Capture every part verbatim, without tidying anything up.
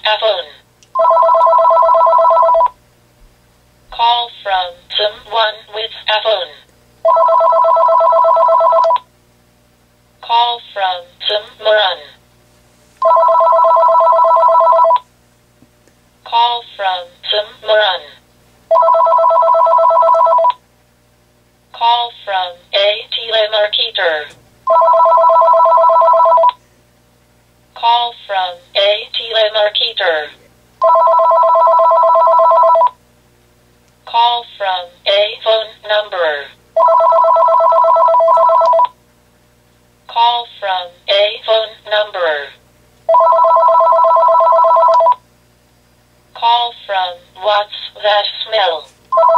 a phone. Call from someone with a phone. Call from someone. Call from someone. Call from a telemarketer. Call from a telemarketer. Call from a phone number. Call from a phone number. Call from what's that smell?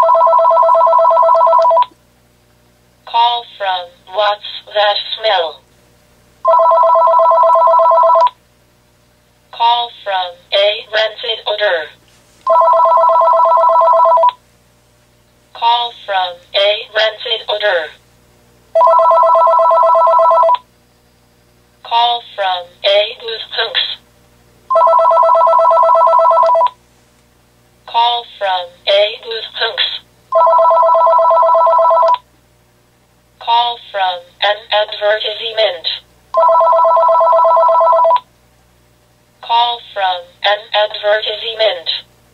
Call from what's that smell? Call from a rancid odor. Call from a rancid odor. Call from a goosehunks. Call from a goosehunks. Call from an advertisement. Call from an advertisement.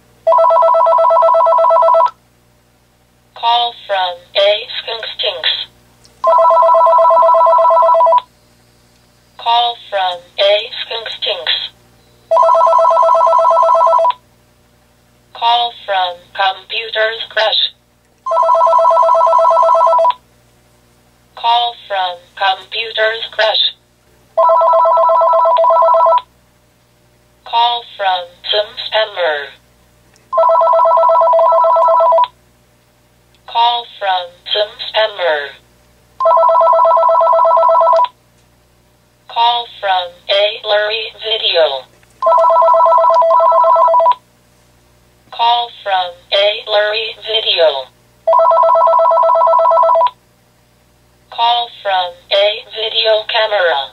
Call from a skunk stinks. Call from a skunk stinks. Call from computers crash. Call from computers crash. Call from some spammer. Call from some spammer. Call from a blurry video. Call from a blurry video. Call from a video camera.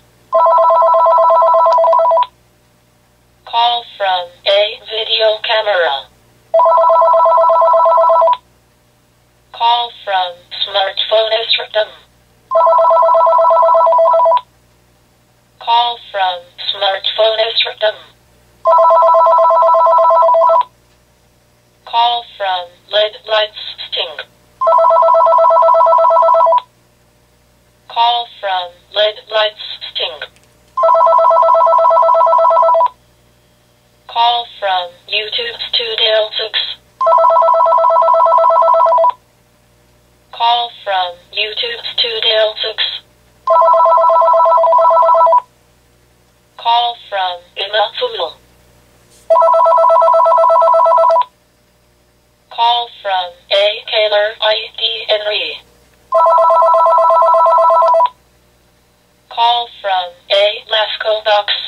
Call from a video camera. Call from smartphone system. Call from smartphone system. Call from lead lights sting. Call from lead lights sting. Call from YouTube Studio six. Call from YouTube Studio six. Call from Imafulu. Call from a Taylor I D Henry. Call from a Lasco box.